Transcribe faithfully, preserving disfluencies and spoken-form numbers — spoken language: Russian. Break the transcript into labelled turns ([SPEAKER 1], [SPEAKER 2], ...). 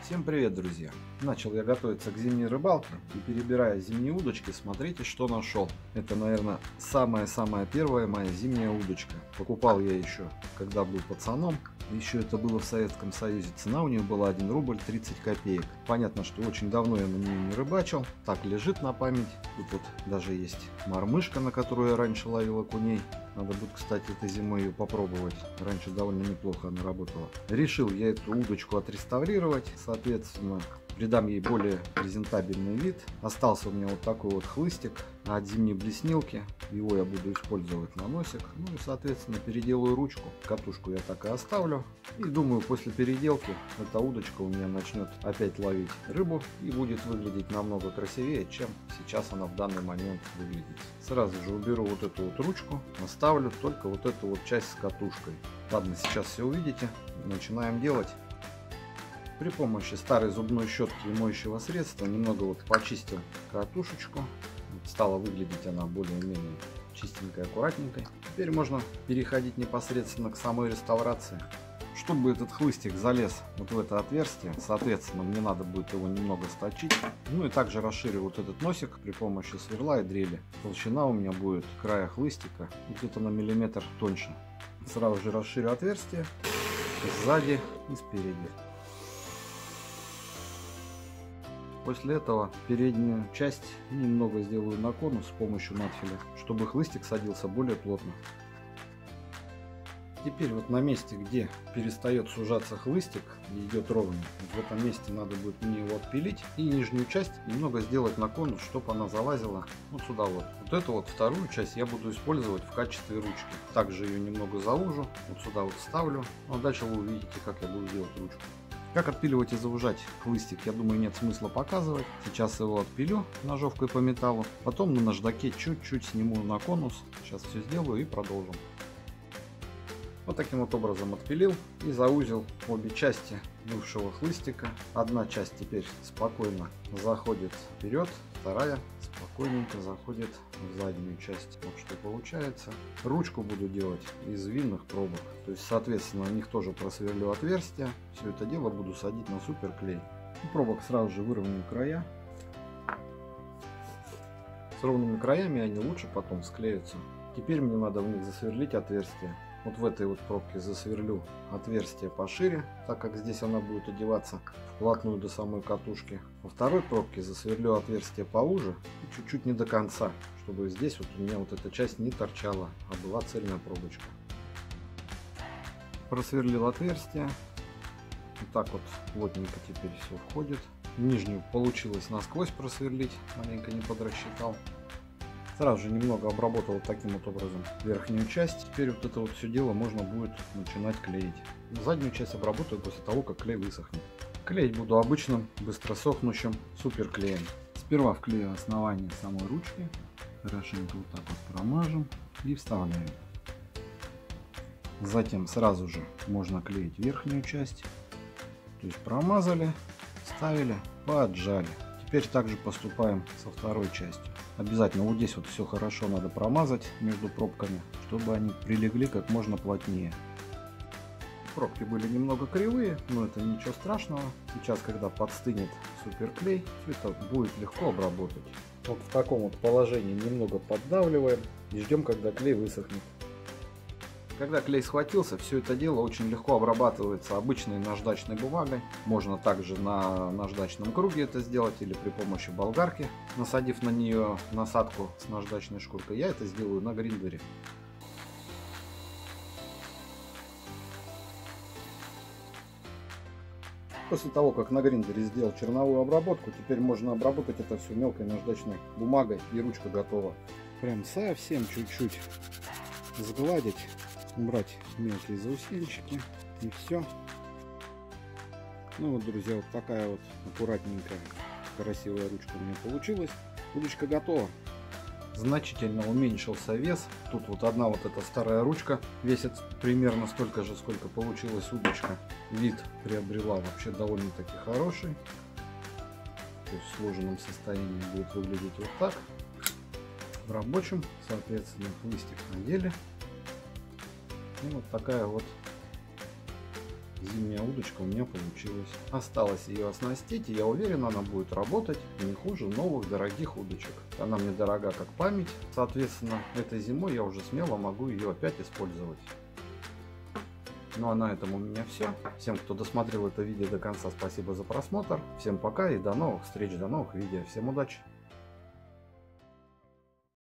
[SPEAKER 1] Всем привет, друзья! Начал я готовиться к зимней рыбалке и, перебирая зимние удочки, смотрите, что нашел. Это, наверное, самая-самая первая моя зимняя удочка. Покупал я еще, когда был пацаном. Еще это было в Советском Союзе. Цена у нее была один рубль тридцать копеек. Понятно, что очень давно я на нее не рыбачил. Так лежит на память. Тут вот даже есть мормышка, на которую я раньше ловил окуней. Надо будет, кстати, этой зимой ее попробовать. Раньше довольно неплохо она работала. Решил я эту удочку отреставрировать. Соответственно, придам ей более презентабельный вид. Остался у меня вот такой вот хлыстик от зимней блеснилки. Его я буду использовать на носик. Ну и, соответственно, переделаю ручку. Катушку я так и оставлю. И думаю, после переделки эта удочка у меня начнет опять ловить рыбу. И будет выглядеть намного красивее, чем сейчас она в данный момент выглядит. Сразу же уберу вот эту вот ручку. Оставлю только вот эту вот часть с катушкой. Ладно, сейчас все увидите. Начинаем делать. При помощи старой зубной щетки и моющего средства немного вот почистил катушечку. Стала выглядеть она более-менее чистенькой, аккуратненькой. Теперь можно переходить непосредственно к самой реставрации. Чтобы этот хлыстик залез вот в это отверстие, соответственно, мне надо будет его немного сточить. Ну и также расширю вот этот носик при помощи сверла и дрели. Толщина у меня будет края хлыстика где-то на миллиметр тоньше. Сразу же расширю отверстие сзади и спереди. После этого переднюю часть немного сделаю на конус с помощью надфиля, чтобы хлыстик садился более плотно. Теперь вот на месте, где перестает сужаться хлыстик и идет ровно, вот в этом месте надо будет мне его отпилить и нижнюю часть немного сделать на конус, чтобы она залазила вот сюда вот. Вот эту вот вторую часть я буду использовать в качестве ручки. Также ее немного заужу, вот сюда вот вставлю, а дальше вы увидите, как я буду делать ручку. Как отпиливать и заужать хлыстик, я думаю, нет смысла показывать. Сейчас его отпилю ножовкой по металлу, потом на наждаке чуть-чуть сниму на конус. Сейчас все сделаю и продолжим. Вот таким вот образом отпилил и заузил обе части бывшего хлыстика. Одна часть теперь спокойно заходит вперед, вторая спокойненько заходит в заднюю часть. Вот что получается. Ручку буду делать из винных пробок. То есть, соответственно, на них тоже просверлю отверстия. Все это дело буду садить на суперклей. У пробок сразу же выровняю края. С ровными краями они лучше потом склеятся. Теперь мне надо в них засверлить отверстие. Вот в этой вот пробке засверлю отверстие пошире, так как здесь она будет одеваться вплотную до самой катушки. Во второй пробке засверлю отверстие поуже и чуть-чуть не до конца, чтобы здесь вот у меня вот эта часть не торчала, а была цельная пробочка. Просверлил отверстие. Вот так вот плотненько теперь все входит. Нижнюю получилось насквозь просверлить, маленько не подрасчитал. Сразу же немного обработал вот таким вот образом верхнюю часть. Теперь вот это вот все дело можно будет начинать клеить. Заднюю часть обработаю после того, как клей высохнет. Клеить буду обычным быстросохнущим суперклеем. Сперва вклею основание самой ручки. Хорошенько вот так вот промажем и вставляем. Затем сразу же можно клеить верхнюю часть. То есть промазали, вставили, поджали. Теперь также поступаем со второй частью. Обязательно вот здесь вот все хорошо надо промазать между пробками, чтобы они прилегли как можно плотнее. Пробки были немного кривые, но это ничего страшного. Сейчас, когда подстынет суперклей, все это будет легко обработать. Вот в таком вот положении немного поддавливаем и ждем, когда клей высохнет. Когда клей схватился, все это дело очень легко обрабатывается обычной наждачной бумагой. Можно также на наждачном круге это сделать или при помощи болгарки, насадив на нее насадку с наждачной шкуркой. Я это сделаю на гриндере. После того, как на гриндере сделал черновую обработку, теперь можно обработать это все мелкой наждачной бумагой, и ручка готова. Прям совсем чуть-чуть сгладить. Убрать мелкие заусенчики и все. Ну вот, друзья, вот такая вот аккуратненькая красивая ручка у меня получилась. Удочка готова. Значительно уменьшился вес. Тут вот одна вот эта старая ручка весит примерно столько же, сколько получилась удочка. Вид приобрела вообще довольно-таки хороший. То есть в сложенном состоянии будет выглядеть вот так. В рабочем, соответственно, хлыстик надели. И вот такая вот зимняя удочка у меня получилась. Осталось ее оснастить, и я уверен, она будет работать не хуже новых дорогих удочек. Она мне дорога как память, соответственно, этой зимой я уже смело могу ее опять использовать. Ну а на этом у меня все. Всем, кто досмотрел это видео до конца, спасибо за просмотр. Всем пока и до новых встреч, до новых видео. Всем удачи!